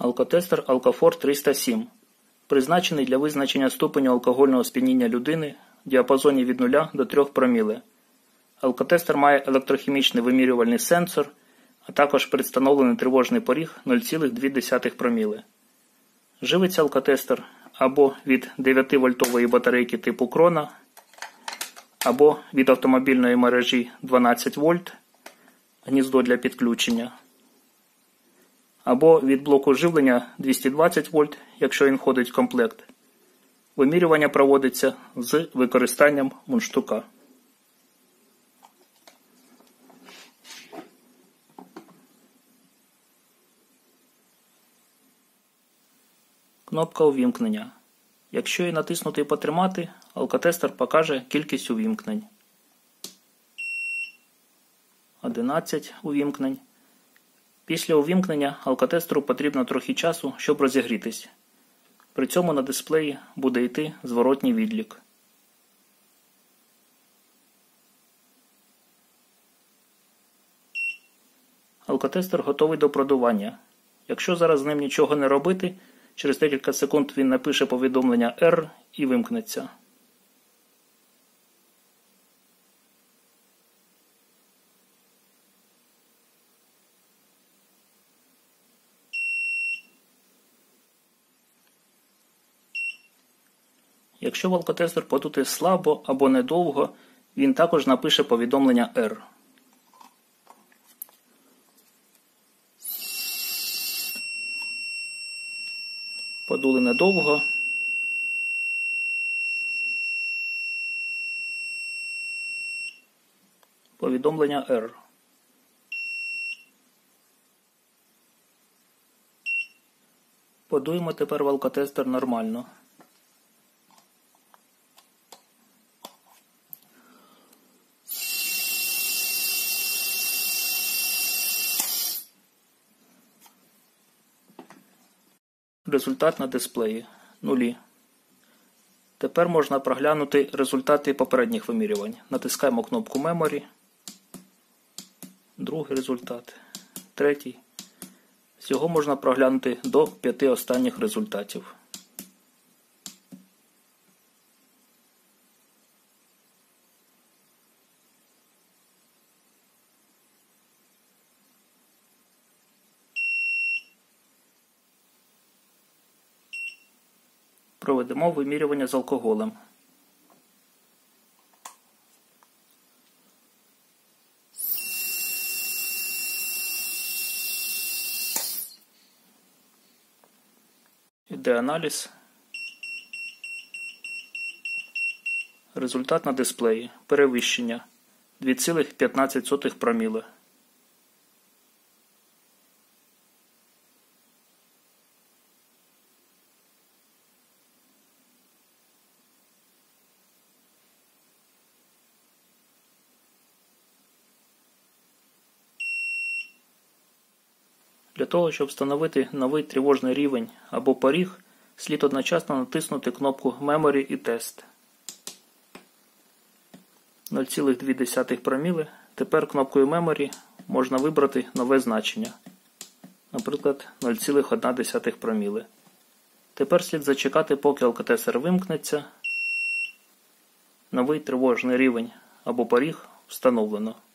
Алкотестер Alkafor 307. Призначений для визначення ступеню алкогольного сп'яніння людини в діапазоні від 0 до 3 проміле. Алкотестер має електрохімічний вимірювальний сенсор, а також предстановлений тривожний поріг 0,2 проміле. Живиться алкотестер або від 9-вольтової батарейки типу Крона, або від автомобільної мережі 12 вольт, гніздо для підключення, або від блоку живлення 220 вольт, якщо він входить в комплект. Вимірювання проводиться з використанням мундштука. Кнопка увімкнення. Якщо її натиснути і потримати, алкотестер покаже кількість увімкнень. 11 увімкнень. Після увімкнення алкотестеру потрібно трохи часу, щоб розігрітись. При цьому на дисплеї буде йти зворотній відлік. Алкотестер готовий до продування. Якщо зараз з ним нічого не робити, через декілька секунд він напише повідомлення R і вимкнеться. Якщо в алкотестер подути слабо або недовго, він також напише повідомлення R. Подули недовго. Повідомлення R. Подуємо тепер в алкотестер нормально. Результат на дисплеї – 0. Тепер можна проглянути результати попередніх вимірювань. Натискаємо кнопку Memory. Другий результат. Третій. Всього можна проглянути до 5 останніх результатів. Проведемо вимірювання з алкоголем. Іде аналіз. Результат на дисплеї. Перевищення 2,15 проміле. Для того, щоб встановити новий тривожний рівень або поріг, слід одночасно натиснути кнопку Memory і Test. 0,2 проміле. Тепер кнопкою Memory можна вибрати нове значення. Наприклад, 0,1 проміле. Тепер слід зачекати, поки алкотестер вимкнеться. Новий тривожний рівень або поріг встановлено.